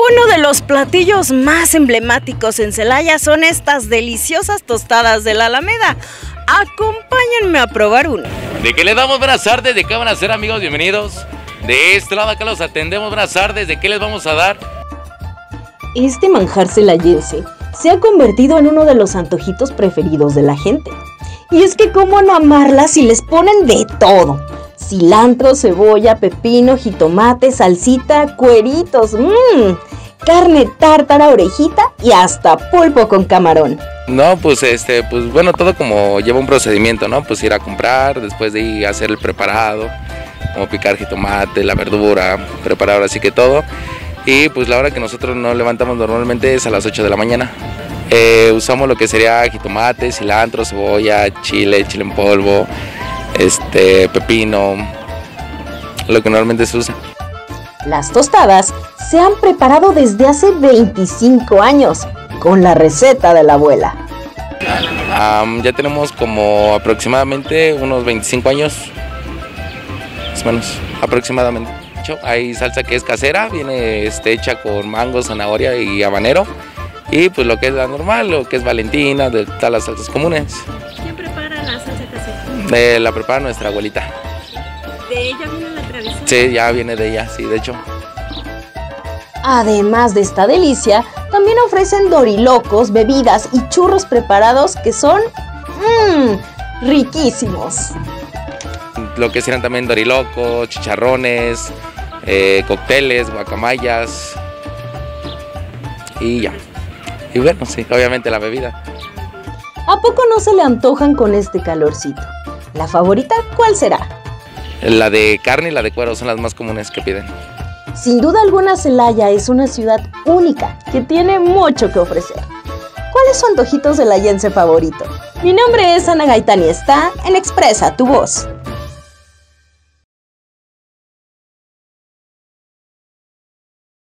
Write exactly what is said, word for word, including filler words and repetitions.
Uno de los platillos más emblemáticos en Celaya son estas deliciosas tostadas de la Alameda. Acompáñenme a probar uno. ¿De qué les damos buenas tardes? ¿De qué van a hacer, amigos? Bienvenidos. De este lado acá los atendemos. Buenas tardes. ¿De qué les vamos a dar? Este manjar celayense se ha convertido en uno de los antojitos preferidos de la gente. Y es que cómo no amarlas si les ponen de todo. Cilantro, cebolla, pepino, jitomate, salsita, cueritos, mmm, carne tártara, orejita y hasta pulpo con camarón. No, pues este, pues bueno, todo como lleva un procedimiento, ¿no? Pues ir a comprar, después de ir a hacer el preparado, como picar jitomate, la verdura, preparar así que todo. Y pues la hora que nosotros nos levantamos normalmente es a las ocho de la mañana. Eh, usamos lo que sería jitomate, cilantro, cebolla, chile, chile en polvo, este, pepino, lo que normalmente se usa. Las tostadas se han preparado desde hace veinticinco años, con la receta de la abuela. Um, ya tenemos como aproximadamente unos veinticinco años, más o menos, aproximadamente. Hay salsa que es casera, viene este, hecha con mango, zanahoria y habanero. Y pues lo que es la normal, lo que es Valentina, de todas las salsas comunes. ¿Quién prepara la salsa casera? Eh, la prepara nuestra abuelita. ¿De ella viene la tradición? Sí, ya viene de ella, sí, de hecho. Además de esta delicia, también ofrecen dorilocos, bebidas y churros preparados que son mmm, riquísimos. Lo que serán también dorilocos, chicharrones, eh, cócteles, guacamayas y ya. Y bueno, sí, obviamente la bebida. ¿A poco no se le antojan con este calorcito? ¿La favorita cuál será? La de carne y la de cuero son las más comunes que piden. Sin duda alguna, Celaya es una ciudad única que tiene mucho que ofrecer. ¿Cuál es su antojito celayense favorito? Mi nombre es Ana Gaitán y está en Expresa tu Voz.